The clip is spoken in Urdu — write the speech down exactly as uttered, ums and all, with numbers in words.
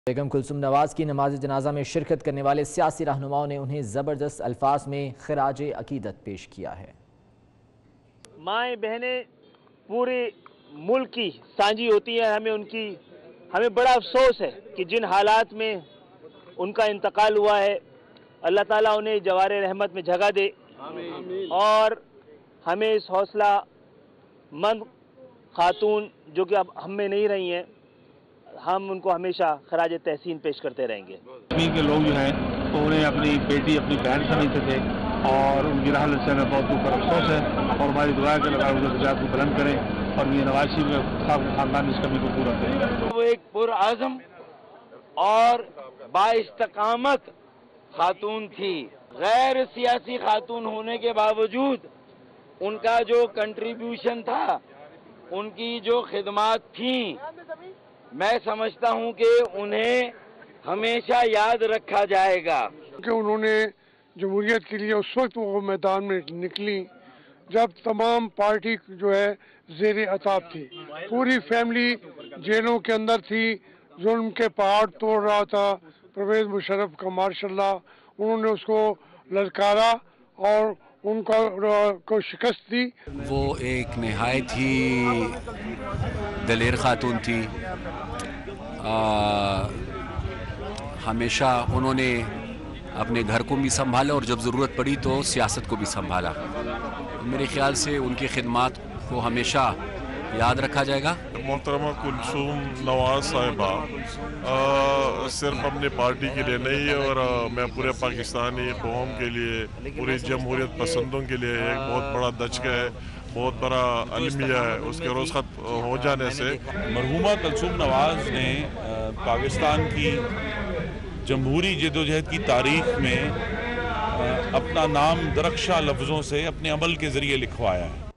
بیگم کلثوم نواز کی نماز جنازہ میں شرکت کرنے والے سیاسی رہنماؤں نے انہیں زبردست الفاظ میں خراج عقیدت پیش کیا ہے۔ مائیں بہنیں پورے ملک کی سانجھی ہوتی ہیں، ہمیں ان کی ہمیں بڑا افسوس ہے کہ جن حالات میں ان کا انتقال ہوا ہے، اللہ تعالیٰ انہیں جوار رحمت میں جگہ دے اور ہمیں اس حوصلہ مند خاتون جو کہ اب ہم میں نہیں رہی ہیں، ہم ان کو ہمیشہ خراج تحسین پیش کرتے رہیں گے۔ زمین کے لوگ جو ہیں تو انہیں اپنی بیٹی اپنی بہن سمجھتے تھے اور ان کی راہ لچے میں بہت دکھ اور افسوس ہے، اور ہماری دعا کے لگا ہوئے درجات کو بلند کریں اور یہ نوازی میں خاندان اس کمی کو پورا کریں۔ وہ ایک پرعزم اور بااستقامت خاتون تھی، غیر سیاسی خاتون ہونے کے باوجود ان کا جو کنٹریبیوشن تھا، ان کی جو خدمات تھیں، میں سمجھتا ہوں کہ انہیں ہمیشہ یاد رکھا جائے گا کہ انہوں نے جمہوریت کے لیے اس وقت وہ میدان میں نکلی جب تمام پارٹی جو ہے زیر عتاب تھی، پوری فیملی جیلوں کے اندر تھی، ظلم کے پہاڑ توڑ رہا تھا پرویز مشرف کا ماشاء اللہ، انہوں نے اس کو للکارا اور ان کو شکست دی۔ وہ ایک نہایت ہی دلیر خاتون تھی، آ, ہمیشہ انہوں نے اپنے گھر کو بھی سنبھالا اور جب ضرورت پڑی تو سیاست کو بھی سنبھالا۔ میرے خیال سے ان کی خدمات کو ہمیشہ یاد رکھا جائے گا۔ محترمہ کلثوم نواز صاحبہ صرف اپنی پارٹی کے لیے نہیں اور میں پورے پاکستانی قوم کے لیے، پوری جمہوریت پسندوں کے لیے ایک بہت بڑا دھچکا ہے، بہت بڑا المیہ ہے اس کے رخصت ہو جانے سے۔ مرحومہ کلثوم نواز نے پاکستان کی جمہوری جدوجہد کی تاریخ میں اپنا نام درخشاں لفظوں سے اپنے عمل کے ذریعے لکھوایا ہے۔